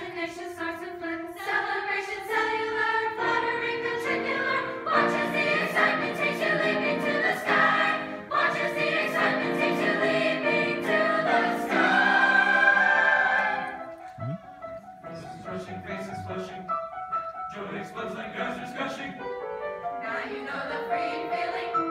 imagination starts to flicker. Celebration cellular, fluttering ventricular. Watch as the excitement takes you leaping to the sky. Watch as the excitement takes you leaping to the sky. Faces rushing, faces flushing. Joy explodes like geysers gushing. Now you know the freeing feeling.